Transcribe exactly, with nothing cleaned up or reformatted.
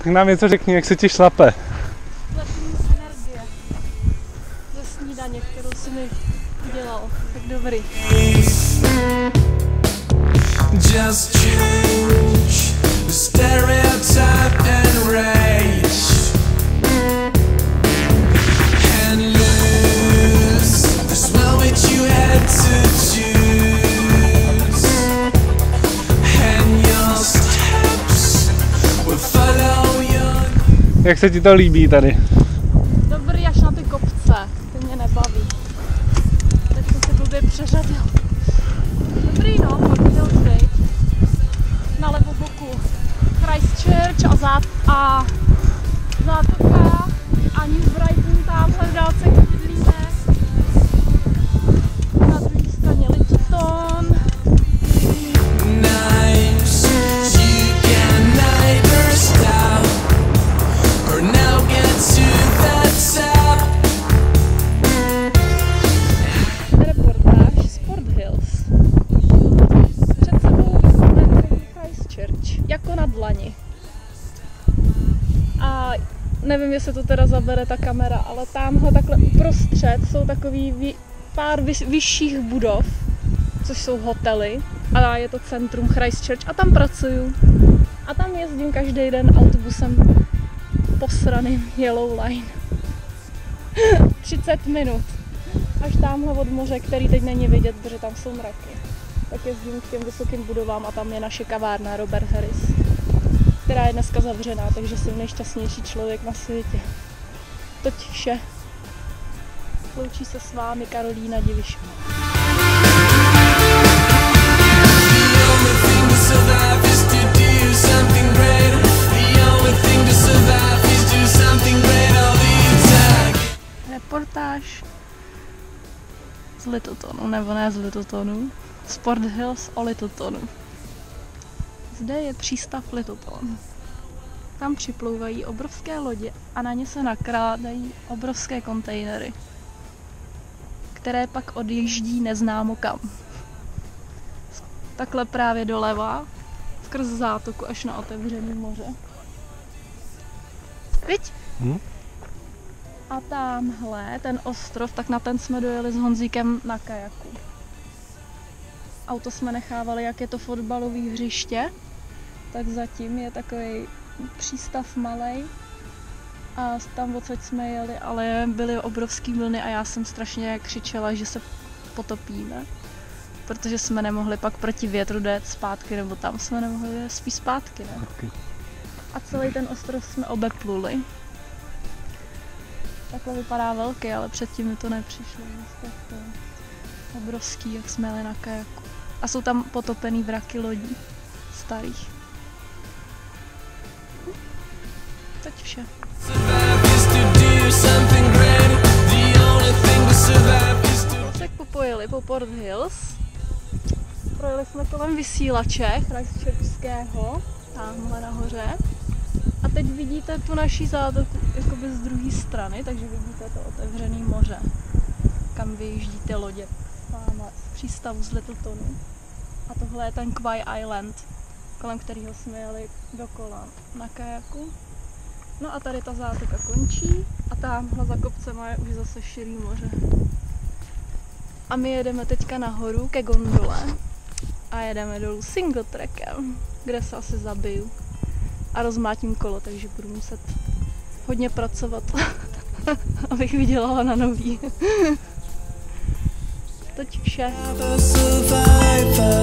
Tak nám něco řekni, jak se ti šlape. Lepší energie ze snídaně, kterou si mi udělal. Tak dobrý. Just change the stereotype and rage and lose the smell which you had to choose and your steps will follow your... Jak se ti to líbí tady? Dobrý až na ty kopce, ty mě nebaví. Teď jsem se blbě přeřadil. Dobrý no, pojďme teď. Na levo boku Christchurch a, zát, a zátoka a New Brighton tamhle v dálce bydlíme. Na druhé straně Littleton. Nice, you can neither stop or now get to the top. Reportáž Sport Hills. Před sebou vidíme Christchurch, jako na dlani. A nevím, jestli to teda zabere ta kamera, ale tamhle takhle uprostřed jsou takový vy, pár vy, vyšších budov, což jsou hotely. A je to centrum Christchurch a tam pracuju. A tam jezdím každý den autobusem posraným Yellow Line. třicet minut. Až tamhle od moře, který teď není vidět, protože tam jsou mraky. Tak jezdím k těm vysokým budovám a tam je naše kavárna Robert Harris, která je dneska zavřená, takže jsem nejšťastnější člověk na světě. Toť vše. Loučí se s vámi Karolína Divišová. Reportáž z Littletonu, nebo ne z Littletonu, Sport Hills o Littletonu. Zde je přístav Littleton. Tam připlouvají obrovské lodě a na ně se nakládají obrovské kontejnery, které pak odjíždí neznámo kam. Takhle právě doleva, skrz zátoku až na otevřené moře. Viď? Hm? A tamhle, ten ostrov, tak na ten jsme dojeli s Honzíkem na kajaku. Auto jsme nechávali, jak je to fotbalové hřiště, tak zatím je takový přístav malej. A tam odsaď jsme jeli, ale byly obrovský vlny a já jsem strašně křičela, že se potopíme. Protože jsme nemohli pak proti větru jet zpátky, nebo tam jsme nemohli jet spíš zpátky, ne? Okay. A celý ten ostrov jsme obepluli. Takhle vypadá velký, ale předtím mi to nepřišlo. To obrovský, jak jsme jeli na kajaku. A jsou tam potopený vraky lodí starých. Hm. Teď vše. Tak popojili po Port Hills. Projeli jsme kolem vysílače Christchurchského, tamhle nahoře. A teď vidíte tu naší zátoku jakoby z druhé strany, takže vidíte to otevřené moře, kam vyjíždí ty lodě. Máme z přístavu z Littletonu. A tohle je ten Quay Island, kolem kterého jsme jeli dokola na kajaku. No a tady ta zátoka končí a tamhle za kopcem je už zase širý moře. A my jedeme teďka nahoru ke gondole a jedeme dolů single trackem, kde se asi zabiju. A rozmátím kolo, takže budu muset hodně pracovat, abych vydělala na nový. Teď vše.